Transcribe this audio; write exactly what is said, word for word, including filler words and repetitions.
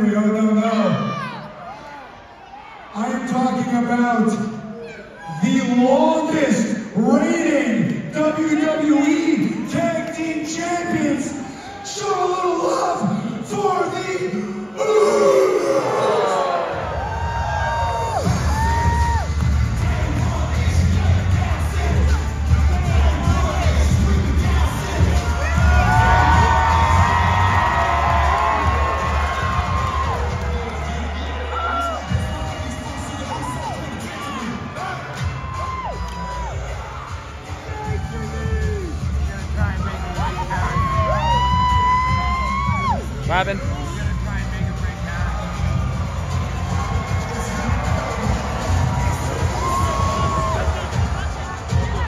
memory. Oh, no, no. I am talking about the longest reigning W W E Tag Team Champions. Show a little love for the What happened?